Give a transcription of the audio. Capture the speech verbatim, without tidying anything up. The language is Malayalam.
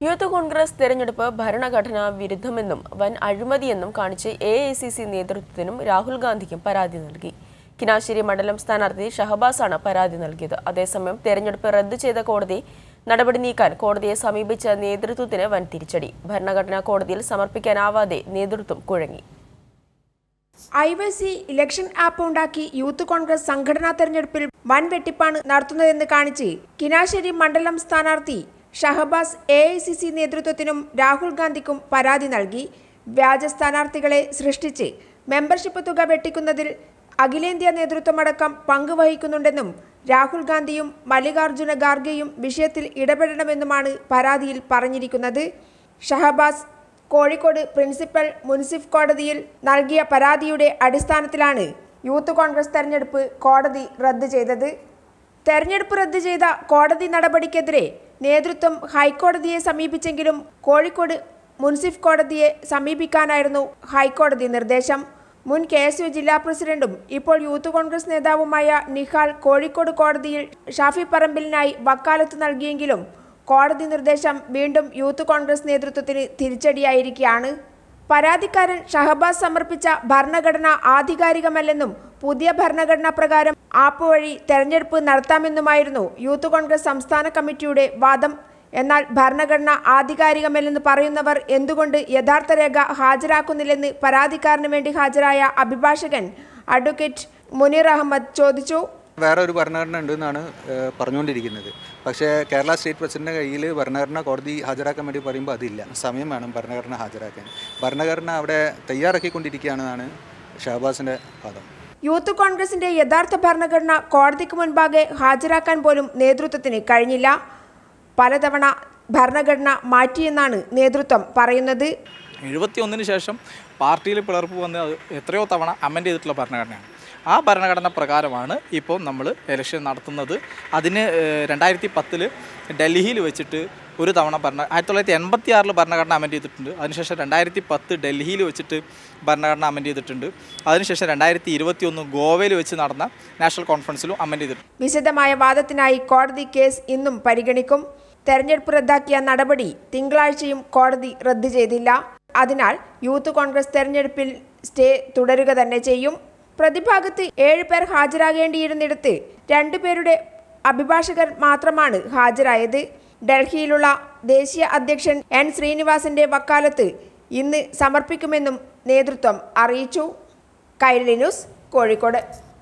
യൂത്ത് കോൺഗ്രസ് തെരഞ്ഞെടുപ്പ് ഭരണഘടനാ വിരുദ്ധമെന്നും വൻ അഴിമതിയെന്നും കാണിച്ച് എ ഐ സി സി നേതൃത്വത്തിനും രാഹുൽ ഗാന്ധിക്കും പരാതി നൽകി. കിനാശ്ശേരി മണ്ഡലം സ്ഥാനാർത്ഥി ഷഹബാസാണ് പരാതി നൽകിയത്. അതേസമയം തെരഞ്ഞെടുപ്പ് റദ്ദു ചെയ്ത കോടതി നടപടി നീക്കാൻ കോടതിയെ സമീപിച്ച നേതൃത്വത്തിന് വൻ തിരിച്ചടി. ഭരണഘടനാ കോടതിയിൽ സമർപ്പിക്കാനാവാതെ നേതൃത്വം കുഴങ്ങി. I Y C election app ഉണ്ടാക്കി യൂത്ത് കോൺഗ്രസ് സംഘടനാ തെരഞ്ഞെടുപ്പിൽ വൻ വെട്ടിപ്പാണ് നടത്തുന്നതെന്ന് കാണിച്ച് കിനാശ്ശേരി മണ്ഡലം സ്ഥാനാർത്ഥി Shahabaz A I C C നേതൃത്വത്തിനും രാഹുൽ ഗാന്ധിക്കും പരാതി നൽകി. വ്യാജ സ്ഥാനാർത്ഥികളെ സൃഷ്ടിച്ച് മെമ്പർഷിപ്പ് തുക വെട്ടിക്കുന്നതിൽ അഖിലേന്ത്യാ നേതൃത്വമടക്കം പങ്കുവഹിക്കുന്നുണ്ടെന്നും രാഹുൽ ഗാന്ധിയും മല്ലികാർജുന ഖാർഗെയും വിഷയത്തിൽ ഇടപെടണമെന്നുമാണ് പരാതിയിൽ പറഞ്ഞിരിക്കുന്നത്. ഷഹബാസ് കോഴിക്കോട് പ്രിൻസിപ്പൽ മുൻസിഫ് കോടതിയിൽ നൽകിയ പരാതിയുടെ അടിസ്ഥാനത്തിലാണ് യൂത്ത് കോൺഗ്രസ് തെരഞ്ഞെടുപ്പ് കോടതി റദ്ദ് ചെയ്തത്. തെരഞ്ഞെടുപ്പ് റദ്ദ് ചെയ്ത കോടതി നടപടിക്കെതിരെ നേതൃത്വം ഹൈക്കോടതിയെ സമീപിച്ചെങ്കിലും കോഴിക്കോട് മുൻസിഫ് കോടതിയെ സമീപിക്കാനായിരുന്നു ഹൈക്കോടതി നിർദ്ദേശം. മുൻ കെ എസ് യു ജില്ലാ പ്രസിഡന്റും ഇപ്പോൾ യൂത്ത് കോൺഗ്രസ് നേതാവുമായ നിഹാൽ കോഴിക്കോട് കോടതിയിൽ ഷാഫി പറമ്പിലിനായി വക്കാലത്ത് നൽകിയെങ്കിലും കോടതി നിർദ്ദേശം വീണ്ടും യൂത്ത് കോൺഗ്രസ് നേതൃത്വത്തിന് തിരിച്ചടിയായിരിക്കുകയാണ്. പരാതിക്കാരൻ ഷഹബാസ് സമർപ്പിച്ച ഭരണഘടന ആധികാരികമല്ലെന്നും പുതിയ ഭരണഘടനാ പ്രകാരം ആപ്പ് വഴി തെരഞ്ഞെടുപ്പ് നടത്താമെന്നുമായിരുന്നു യൂത്ത് കോൺഗ്രസ് സംസ്ഥാന കമ്മിറ്റിയുടെ വാദം. എന്നാൽ ഭരണഘടന ആധികാരികമല്ലെന്ന് പറയുന്നവർ എന്തുകൊണ്ട് യഥാർത്ഥ രേഖ ഹാജരാക്കുന്നില്ലെന്ന് പരാതിക്കാരന് വേണ്ടി ഹാജരായ അഭിഭാഷകൻ അഡ്വക്കേറ്റ് മുനീർ അഹമ്മദ് ചോദിച്ചു. വേറെ ഒരു ഭരണഘടന ഉണ്ടെന്നാണ് പറഞ്ഞുകൊണ്ടിരിക്കുന്നത്. പക്ഷേ കേരള സ്റ്റേറ്റ് പ്രസിഡന്റിൻ്റെ കയ്യിൽ ഭരണഘടന കോടതി ഹാജരാക്കാൻ വേണ്ടി പറയുമ്പോൾ അതില്ല. സമയം വേണം ഭരണഘടന ഹാജരാക്കാൻ. ഭരണഘടന അവിടെ തയ്യാറാക്കിക്കൊണ്ടിരിക്കുകയാണെന്നാണ് ഷഹബാസിൻ്റെ വാദം. യൂത്ത് കോൺഗ്രസിന്റെ യഥാർത്ഥ ഭരണഘടന കോടതിക്ക് മുൻപാകെ ഹാജരാക്കാൻ പോലും നേതൃത്വത്തിന് കഴിഞ്ഞില്ല. പലതവണ ഭരണഘടന മാറ്റിയെന്നാണ് നേതൃത്വം പറയുന്നത്. എഴുപത്തി ഒന്നിന് ശേഷം പാർട്ടിയിൽ പിളർപ്പ് വന്ന് എത്രയോ തവണ അമെൻഡ് ചെയ്തിട്ടുള്ള ഭരണഘടനയാണ്. ആ ഭരണഘടന പ്രകാരമാണ് ഇപ്പോൾ നമ്മൾ ഇലക്ഷൻ നടത്തുന്നത്. അതിന് രണ്ടായിരത്തി പത്തിൽ ഡൽഹിയിൽ വെച്ചിട്ട് ഒരു തവണ ഭരണ ആയിരത്തി തൊള്ളായിരത്തി എൺപത്തി ആറിൽ ഭരണഘടന അമെൻഡ് ചെയ്തിട്ടുണ്ട്. അതിനുശേഷം രണ്ടായിരത്തി പത്ത് ഡൽഹിയിൽ വെച്ചിട്ട് ഭരണഘടന അമെൻഡ് ചെയ്തിട്ടുണ്ട്. അതിനുശേഷം രണ്ടായിരത്തി ഇരുപത്തി ഒന്ന് ഗോവയിൽ വെച്ച് നടന്ന നാഷണൽ കോൺഫറൻസിലും അമെൻഡ് ചെയ്തിട്ടുണ്ട്. വിശദമായ വാദത്തിനായി കോടതി കേസ് ഇന്നും പരിഗണിക്കും. തെരഞ്ഞെടുപ്പ് റദ്ദാക്കിയ നടപടി തിങ്കളാഴ്ചയും കോടതി റദ്ദ് ചെയ്തില്ല. അതിനാൽ യൂത്ത് കോൺഗ്രസ് തെരഞ്ഞെടുപ്പിൽ സ്റ്റേ തുടരുക തന്നെ ചെയ്യും. പ്രതിഭാഗത്ത് ഏഴ് പേർ ഹാജരാകേണ്ടിയിരുന്നിടത്ത് രണ്ടുപേരുടെ അഭിഭാഷകർ മാത്രമാണ് ഹാജരായത്. ഡൽഹിയിലുള്ള ദേശീയ അധ്യക്ഷൻ എൻ ശ്രീനിവാസന്റെ വക്കാലത്ത് ഇന്ന് സമർപ്പിക്കുമെന്നും നേതൃത്വം അറിയിച്ചു. കൈരളി ന്യൂസ്, കോഴിക്കോട്.